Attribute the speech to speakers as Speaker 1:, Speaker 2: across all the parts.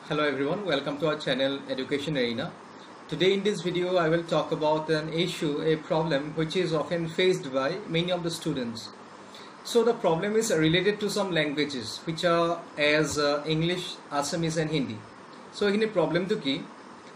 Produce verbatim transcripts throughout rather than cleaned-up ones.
Speaker 1: Hello everyone, welcome to our channel Education Arena. Today in this video I will talk about an issue, a problem which is often faced by many of the students. So the problem is related to some languages which are as uh, English, Assamese and Hindi. So in the problem to ki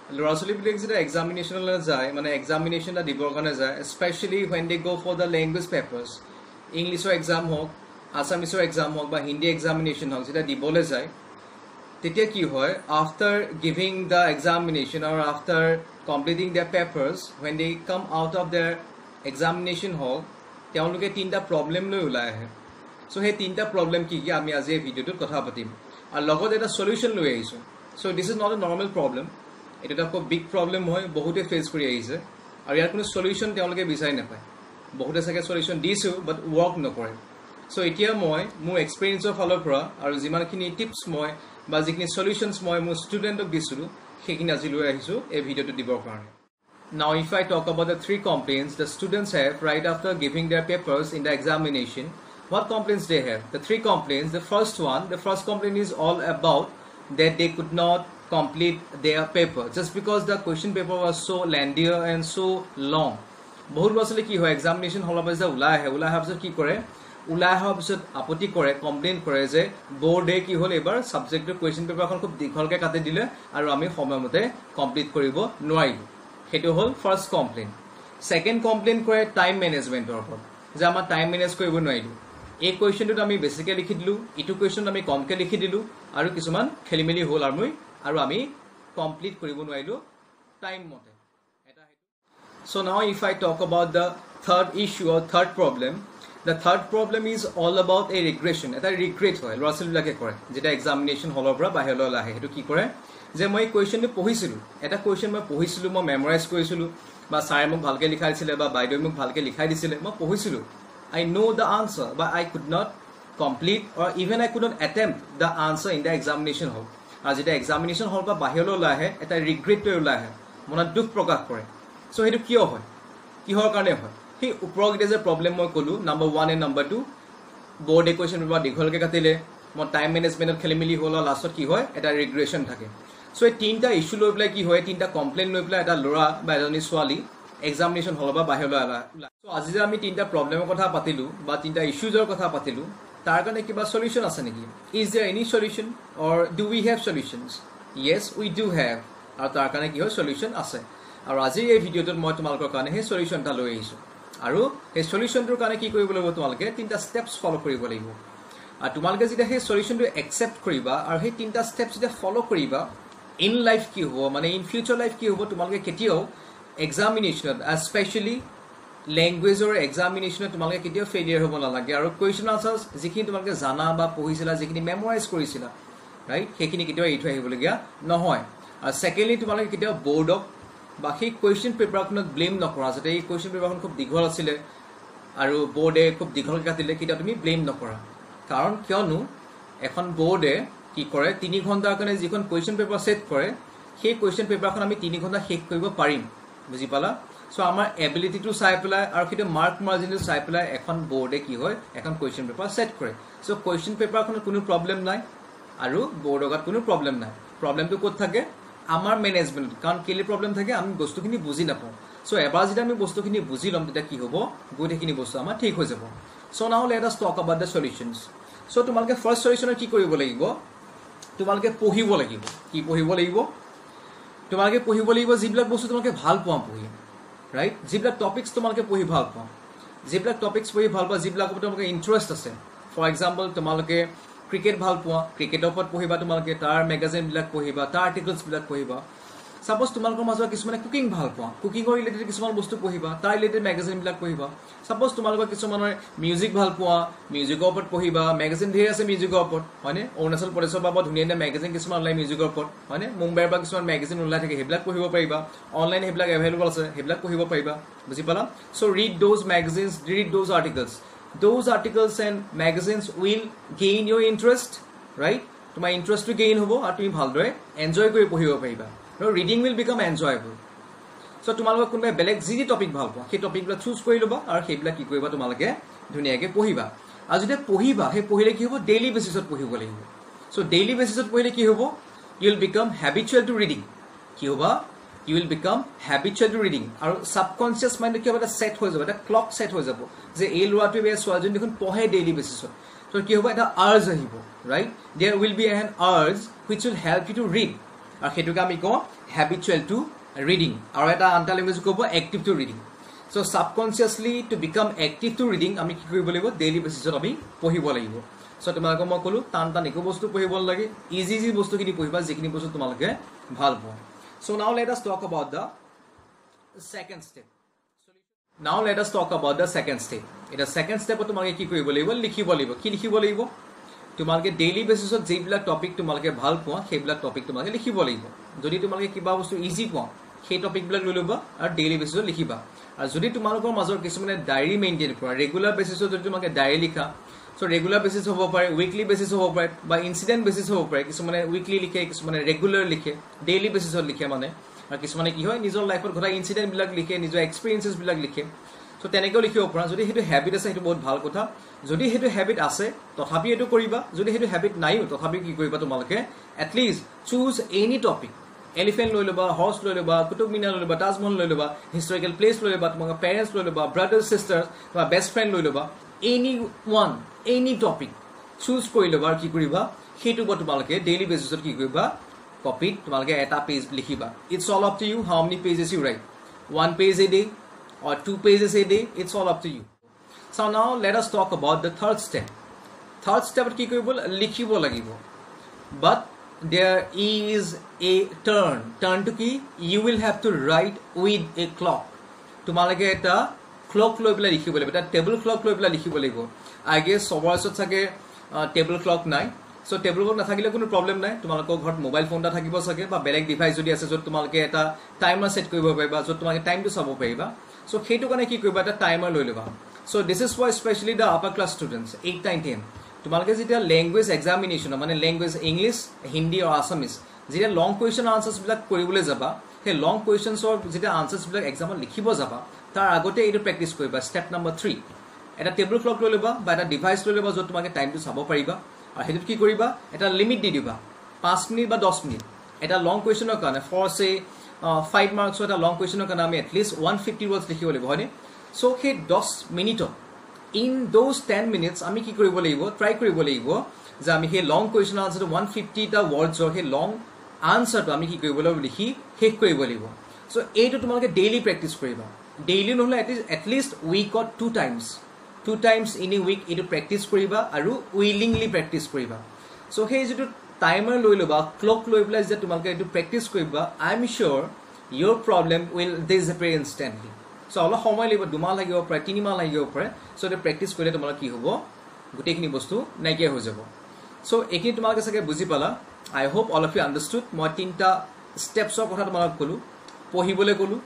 Speaker 1: examination examination especially when they go for the language papers, English exam ho, Assamese exam ho, ba Hindi examination ho, jeta dibole jai. Tetia ki hoy, after giving the examination or after completing their papers, when they come out of their examination hall, তেওঁলোকে তিনটা problem লৈ ওলাই আহে। So হে তিনটা problem কি কি আমি আজি এই ভিডিওটোত কথা পাতিম। আৰু লগত এটা solution লৈ আহিছো। So this is not a normal problem. এটা এটা খুব big problem হয়, বহুতে face কৰি আহিছে। আৰু ইয়াৰ কোনো solution তেওঁলোকে বিচাৰি নাপায়। বহুতে চাগে solution দিছো but work নকৰে। So এতিয়া মই মোৰ experience of ফালৰ পৰা আৰু যিমানখিনি tips মই বা যিখিনি solutions মই মোৰ ষ্টুডেণ্টক দিছিলো সেইখিনি আজি লৈ আহিছো এই ভিডিওটো দিবৰ কাৰণে। Now if I talk about the three complaints the students have right after giving their papers in the examination, what complaints they have? The three complaints, the first one, the first complaint is all about that they could not complete their paper just because the question paper was so lengthier and so long. বহুত বছলে কি হয় examination হল পৰা যে ওলাই আহে ওলাই অহাৰ পিছত কি কৰে ওলাই অহাৰ পিছত আপত্তি কৰে কমপ্লেইন কৰে যে বোৰ্ডে কি হল এবাৰ সাবজেক্টৰ কোৱেশ্চন পেপাৰখন খুব দীঘলকে কাটি দিলে আৰু আমি সময়মতে কমপ্লিট কৰিব নোৱাৰিলো। হেতু হল ফাৰ্স্ট কমপ্লেইন। সেকেন্ড কমপ্লেইন কৰে টাইম মেনেজমেন্টৰ ওপৰত যে আমাৰ টাইম মেনেজ কৰিব নোৱাৰিলো। এই কোৱেশ্চনটো আমি বেছিকে লিখি দিলো, ইটো কোৱেশ্চন আমি কমকে লিখি দিলো আৰু কিছুমান খেলিমেলি হল আৰু আৰু আমি কমপ্লিট কৰিব নোৱাৰিলো টাইম মতে। এটা So now if I talk about the third issue or third problem, the third problem is all about a regression. Eta regret hoy lorasel lage kore jeta examination holor pura bahirol ahe hetu ki kore je moi question to pohisilu eta question moi pohisilu moi memorize korisilu ba sir mok bhalke likhai disile ba baidoi mok bhalke likhai disile moi pohisilu I know the answer but I could not complete or even I could not attempt the answer in the examination hall. Ar jeta examination hall ba bahirol ahe eta regret to ola ahe mona dukh prakash kore. So hetu kiyo hoy kihor karone hoy he upro is a problem moi kolu number one and number two board equation paper dikholke katile mo time management er khelimili holo last ki hoy eta regression thake. So ei tinta issue loi pla ki hoy tinta complaint loi pla eta lora ba ejoni swali examination holo ba bahilo ala. So aji je ami tinta problem er kotha patilu ba tinta issues er kotha patilu tar kane kiba solution ase neki? Is there any solution or do we have solutions? Yes, we do have. Ar tar kane ki hoy solution ase. Aru aji ei video tot moi tumalkor kane he solution ta loi ahisu আৰু এই সলিউশনটোৰ কাৰণে কি কৰিব লাগিব তোমালকে তিনটা steps ফলো কৰিব লাগিব। আৰু তোমালকে যেতিয়া সেই সলিউশনটো একসেপ্ট কৰিবা আৰু সেই তিনটা স্টেপস যেতিয়া ফলো কৰিবা ইন লাইফ কি হ'ব মানে ইন ফিউচাৰ লাইফ কি হ'ব তোমালকে কেতিয়াও এক্সামিনেশনত স্পেশালি ল্যাঙ্গুৱেজৰ এক্সামিনেশনত তোমালকে কেতিয়াও ফেইলিয়াৰ হ'ব নালাগে আৰু কোৱেশ্চন আনসাৰ্স যিখিনি তোমালকে জানা বা পঢ়িছিলা যিখিনি মেমৰাইজ কৰিছিলা ৰাইট সেইখিনি কেতিয়াও এৰি থৈ আহিবলগীয়া নহয়। আৰু সেকেন্ডলি তোমালকে কেতিয়াও বোৰ্ডক বা সেই কোৱেশ্চন পেপাৰখনত ব্লেম নকৰা যাতে এই কোৱেশ্চন পেপাৰখন খুব দীঘল আছিল আৰু বোৰ্ডে খুব দীঘল কাটিলে কিটা তুমি ব্লেম নকৰা। কাৰণ কিয়নো এখন বোৰ্ডে কি কৰে তিনি ঘণ্টাৰ কাৰণে যিখন কোৱেশ্চন পেপাৰ সেট কৰে সেই কোৱেশ্চন পেপাৰখন আমি তিনি ঘণ্টা শেষ কৰিব পাৰিম বুজি পালা। সো আমাৰ এবিলিটি টু চাই পেলাই আৰু কিটা মাৰ্ক মাৰ্জিনটো চাই পেলাই এখন বোৰ্ডে কি হয় এখন কোৱেশ্চন পেপাৰ সেট কৰে। সো কোৱেশ্চন পেপাৰখনত কোনো প্ৰবলেম নাই আৰু বোৰ্ডত কোনো প্ৰবলেম নাই। প্ৰবলেমটো ক'ত থাকে আমাৰ মেনেজমেন্ট কাৰণ কেলে প্ৰবলেম থাকে আমি বস্তুখিনি বুজি নাপাওঁ। সো এবাৰ যেতিয়া আমি বস্তুখিনি বুজি লম তেতিয়া কি হ'ব গোটেইখিনি বস্তু আমাৰ ঠিক হৈ যাব। So now let us talk about the solutions. So তোমালকে ফাৰ্স্ট সলিউশন কি কৰিব লাগিব তোমালকে পঢ়িব লাগিব। কি পঢ়িব লাগিব তোমালকে পঢ়িব লাগিব যিবিলাক বস্তু তোমালকে ভাল পোৱা পঢ়ি ৰাইট যিবিলাক টপিকস তোমালকে পঢ়ি ভাল পোৱা যিবিলাক টপিকস পঢ়ি ভাল পোৱা যিবিলাক তোমালকে ইন্টাৰেষ্ট আছে। ফৰ এক্সাম্পল তোমালকে ক্ৰিকেট ভাল পোৱা ক্ৰিকেটৰ ওপৰত পঢ়িবা তোমালকে তাৰ মেগাজিন বিলাক পঢ়িবা তাৰ আৰ্টিকলস বিলাক পঢ়িবা। সাপোজ তোমালকৰ মাজৰ কিছুমানে কুকিং ভাল পোৱা কুকিংৰ ৰিলেটেড কিছুমান বস্তু পঢ়িবা তাৰ ৰিলেটেড মেগাজিন বিলাক পঢ়িবা। সাপোজ তোমালকৰ কিছুমানৰ মিউজিক ভাল পোৱা মিউজিকৰ ওপৰত পঢ়িবা মেগাজিন ধেৰ আছে মিউজিকৰ ওপৰত হয়নে অৰুণাচল প্ৰদেশৰ পৰা ধুনীয়া ধুনীয়া মেগাজিন কিছুমান ওলাই মিউজিকৰ ওপৰত হয়নে মুম্বাইৰ পৰা কিছুমান মেগাজিন ওলাই থাকে সেইবিলাক পঢ়িব পাৰিবা অনলাইন সেইবিলাক এভেইলেবল আছে সেইবিলাক পঢ়িব পাৰিবা বুজি পালা। So read those magazines read those articles those articles and magazines will gain your interest right তোমাৰ ইন্টাৰেষ্টটো গেইন হ'ব আৰু তুমি ভালদৰে এনজয় কৰি পঢ়িব পাৰিবা। no reading will become enjoyable. So তোমালোকে কোনবা বেলেগ যি যি টপিক ভাল পোৱা সেই টপিকবিলাক চুজ কৰি লবা আৰু সেইবিলাক কি কৰিবা তোমালোকে ধুনীয়াকে পঢ়িবা। আৰু যেতিয়া পঢ়িবা সেই পঢ়িলে কি হ'ব ডেইলি বেসিছত পঢ়িব লাগিব। সো ডেইলি বেসিছত পঢ়িলে কি হ'ব you will become habitual to reading. কি হবা? You will become habitual to reading. আৰু subconscious mind কি হ'ব? এটা set হৈ যাব, এটা clock set হৈ যাব যে এই ল'ৰাটোৱে বা ছোৱালীজনী দেখোন পঢ়ে ডেইলি বেচিছত। তো কি হ'ব? এটা urge আহিব, right? There will be an urge which will help you to read. আৰু সেইটোকে আমি কওঁ habitual to reading. আৰু এটা আনটা লেংগুৱেজ ক'ব active to reading. So subconsciously to become active to reading আমি কি কৰিব লাগিব? ডেইলি বেচিছত আমি পঢ়িব লাগিব। So তোমালোকক মই ক'লো টান টান একো বস্তু পঢ়িব নালাগে, ইজি ইজি বস্তুখিনি পঢ়িবা যিখিনি বস্তু তোমালোকে ভাল পোৱা। So now let us talk about the second step. Now let us talk about the second step. It is second step তোমালোকে কি কৰিব লাগিব? লিখিব লাগিব। কি লিখিব লাগিব? তোমালোকে ডেইলি বেচিছত যিবিলাক টপিক তোমালোকে ভাল পোৱা সেইবিলাক টপিক তোমালোকে লিখিব লাগিব। যদি তোমালোকে কিবা বস্তু ইজি পোৱা সেই টপিকবিলাক লৈ ল'বা আৰু ডেইলি বেচিছত লিখিবা। আৰু যদি তোমালোকৰ মাজৰ কিছুমানে ডায়েৰী মেইনটেইন কৰা ৰেগুলাৰ বেচিছত যদি তোমালোকে ডায়েৰী লিখা, সো ৰেগুলাৰ বেচিছ হ'ব পাৰে, উইকলি বেচিছ হ'ব পাৰে বা ইনচিডেণ্ট বেচিছ হ'ব পাৰে। কিছুমানে উইকলি লিখে, কিছুমানে ৰেগুলাৰ লিখে, ডেইলি বেচিছত লিখে মানে। আৰু কিছুমানে কি হয় নিজৰ লাইফত ঘটা ইনচিডেণ্টবিলাক লিখে, নিজৰ এক্সপিৰিয়েঞ্চেছবিলাক লিখে। সো তেনেকৈও লিখিব পৰা। যদি সেইটো হেবিট আছে সেইটো বহুত ভাল কথা। যদি সেইটো হেবিট আছে তথাপি এইটো কৰিবা, যদি সেইটো হেবিট নাইও তথাপি কি কৰিবা তোমালোকে at least choose any topic. Elephant লৈ ল'বা, হৰ্চ লৈ ল'বা, কুতুব মিনাৰ লৈ ল'বা, তাজমহল লৈ ল'বা, হিষ্টৰিকেল প্লেচ লৈ ল'বা, তোমালোকৰ পেৰেণ্টছ লৈ ল'বা, ব্ৰাদাৰ্ছ চিষ্টাৰ্ছ, তোমাৰ বেষ্ট ফ্ৰেণ্ড লৈ ল'বা, any one any topic choose কৰি ল'বা। আৰু কি কৰিবা সেইটো ওপৰত তোমালোকে ডেইলি বেচিছত কি কৰিবা কপিত তোমালোকে এটা পেজ লিখিবা। It's all up to you how many pages you write, one page a day or two pages a day, it's all up to you. So now let us talk about the third step. Third step ki koribo likhibo lagibo, but there is a turn. Turn to ki you will have to write with a clock. Tumalage eta clock loi pela likhibo lagibo, eta table clock loi pela likhibo lagibo. I guess sobarsot sage table clock nai. So table clock nathakile কোনো problem নাই, তোমালোকৰ ঘৰত mobile phone এটা থাকিব সকে বা বেলেগ device যদি আছে যত তোমালোকে এটা টাইমাৰ সেট কৰিব পাৰিবা, যত তোমালোকে টাইমটো চাব পাৰিবা। So সেইটো কাৰণে কি কৰিবা এটা টাইমাৰ লৈ ল'বা। So this is for especially the upper class students eight nine ten. তোমালোকে যেতিয়া ল্যাঙ্গুৱেজ এক্সামিনেশন মানে ল্যাঙ্গুৱেজ ইংলিশ, হিন্দী আৰু আসামিজ যেতিয়া লং কোৱেশ্চন আনসাৰ্স বিলাক কৰিবলৈ যাবা, সেই লং কোৱেশ্চনছৰ যেতিয়া আনসাৰ্স বিলাক এক্সামত লিখিব যাবা তাৰ আগতে এইটো প্ৰেক্টিছ কৰিবা। স্টেপ নম্বৰ থ্ৰী, এটা টেবল ক্লক লৈ ল'বা বা এটা ডিভাইস লৈ ল'বা যত তোমালোকে টাইমটো চাব পাৰিবা। আৰু হেতুত কি কৰিবা এটা লিমিট দি দিবা পাঁচ মিনিট বা দহ মিনিট। এটা লং কোৱেশ্চনৰ কাৰণে ফৰ সে ফাইভ মাৰ্কছৰ এটা লং কুৱেশ্যনৰ কাৰণে আমি এটলিষ্ট ওৱান ফিফটি ৱৰ্ডছ লিখিব লাগিব হয়নে। চ' সেই দহ মিনিটত ইন দ'জ টেন মিনিটছ আমি কি কৰিব লাগিব ট্ৰাই কৰিব লাগিব যে আমি সেই লং কুৱেশ্যনৰ আনচাৰটো ওৱান ফিফটিটা ৱৰ্ডছৰ সেই লং আনচাৰটো আমি কি কৰিব লাগিব লিখি শেষ কৰিব লাগিব। চ' এইটো তোমালোকে ডেইলি প্ৰেক্টিছ কৰিবা। ডেইলি নহ'লে এটলিষ্ট এটলিষ্ট উইকত two times two times in a week এইটো প্ৰেক্টিছ কৰিবা আৰু উইলিংলি প্ৰেক্টিছ কৰিবা। চ' সেই যিটো টাইমাৰ লৈ ল'বা, ক্লক লৈ পেলাই যেতিয়া তোমালোকে এইটো প্ৰেক্টিছ কৰিবা, I am sure your problem will disappear instantly. So' অলপ সময় লাগিব, দুমাহ লাগিব পাৰে, তিনিমাহ লাগিব পাৰে। চ' এইটো প্ৰেক্টিছ কৰিলে তোমালোকৰ কি হ'ব গোটেইখিনি বস্তু নাইকিয়া হৈ যাব। চ' এইখিনি তোমালোকে চাগে বুজি পালা। I hope all of you understood. মই তিনিটা ষ্টেপছৰ কথা তোমালোক ক'লোঁ, পঢ়িবলৈ ক'লোঁ,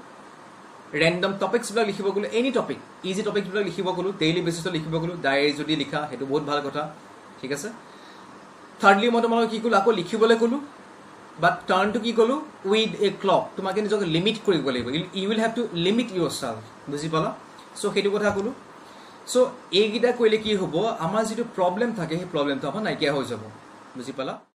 Speaker 1: ৰেণ্ডম টপিকছবিলাক লিখিব ক'লোঁ, এনি টপিক ইজি টপিকবিলাক লিখিব ক'লোঁ, ডেইলি বেচিছত লিখিব ক'লোঁ, ডায়েৰী যদি লিখা সেইটো বহুত ভাল কথা, ঠিক আছে। থাৰ্ডলি মই তোমালোকক কি ক'লোঁ আকৌ লিখিবলৈ ক'লোঁ, বাট টাৰ্ণটো কি ক'লোঁ উইথ এ ক্লক। তোমাকে নিজকে লিমিট কৰিব লাগিব, you will have to limit yourself, বুজি পালা। চ' সেইটো কথা ক'লোঁ। চ' এইকেইটা কৰিলে কি হ'ব আমাৰ যিটো প্ৰব্লেম থাকে সেই প্ৰব্লেমটো আমাৰ নাইকিয়া হৈ যাব, বুজি পালা।